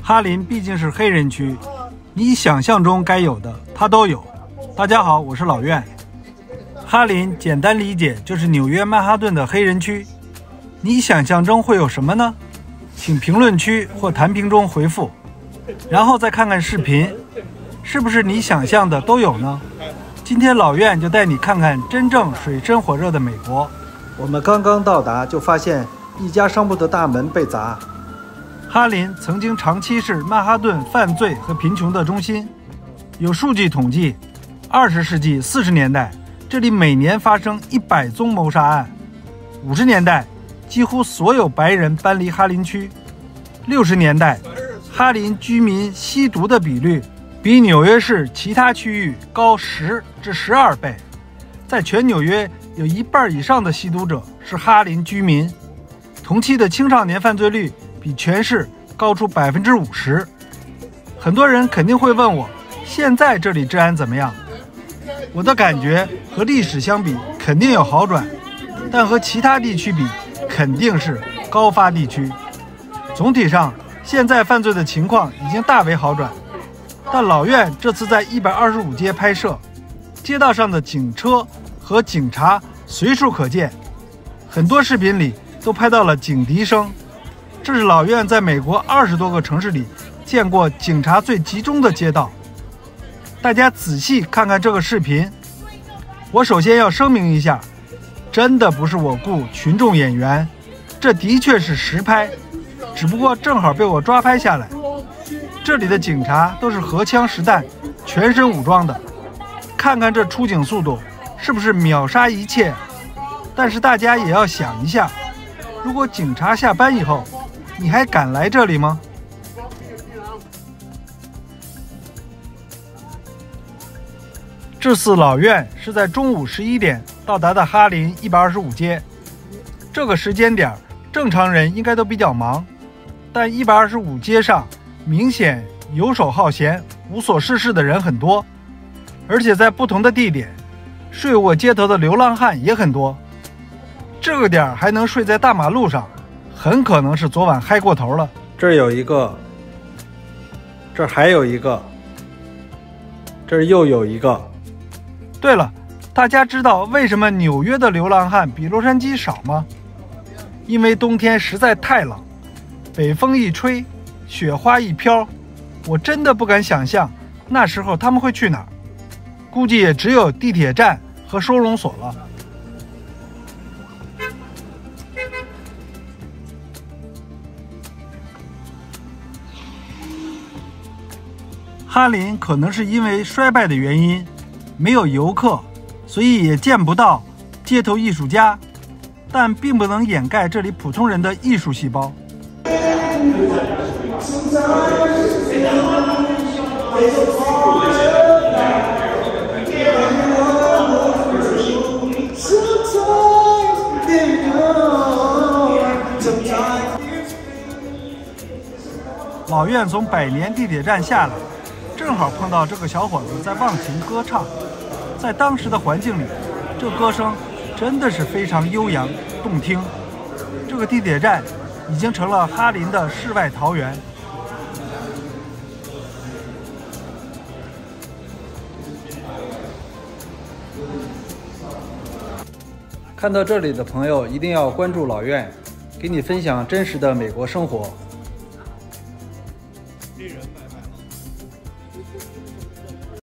哈林毕竟是黑人区，你想象中该有的它都有。大家好，我是老苑。哈林简单理解就是纽约曼哈顿的黑人区，你想象中会有什么呢？请评论区或弹屏中回复，然后再看看视频，是不是你想象的都有呢？今天老苑就带你看看真正水深火热的美国。我们刚刚到达，就发现一家商铺的大门被砸。哈林曾经长期是曼哈顿犯罪和贫穷的中心，有数据统计，20世纪40年代，这里每年发生100宗谋杀案。50年代，几乎所有白人搬离哈林区。60年代，哈林居民吸毒的比率比纽约市其他区域高10至12倍，在全纽约有一半以上的吸毒者是哈林居民。同期的青少年犯罪率比全市高出50%。很多人肯定会问我，现在这里治安怎么样？我的感觉和历史相比肯定有好转，但和其他地区比肯定是高发地区。总体上，现在犯罪的情况已经大为好转。但老苑这次在125街拍摄，街道上的警车和警察随处可见，很多视频里都拍到了警笛声。这是老苑在美国20多个城市里见过警察最集中的街道。大家仔细看看这个视频。我首先要声明一下，真的不是我雇群众演员，这的确是实拍，只不过正好被我抓拍下来。这里的警察都是荷枪实弹，全身武装的，看看这出警速度，是不是秒杀一切？但是大家也要想一下，如果警察下班以后，你还敢来这里吗？这次老苑是在中午11点到达的哈林125街，这个时间点正常人应该都比较忙，但125街上明显游手好闲、无所事事的人很多，而且在不同的地点，睡卧街头的流浪汉也很多。这个点还能睡在大马路上，很可能是昨晚嗨过头了。这儿有一个，这儿还有一个，这儿又有一个。对了，大家知道为什么纽约的流浪汉比洛杉矶少吗？因为冬天实在太冷，北风一吹，雪花一飘，我真的不敢想象那时候他们会去哪儿，估计也只有地铁站和收容所了。哈林可能是因为衰败的原因，没有游客，所以也见不到街头艺术家，但并不能掩盖这里普通人的艺术细胞。老苑从百年地铁站下来，正好碰到这个小伙子在忘情歌唱。在当时的环境里，这歌声真的是非常悠扬动听。这个地铁站已经成了哈林的世外桃源。看到这里的朋友一定要关注老苑，给你分享真实的美国生活。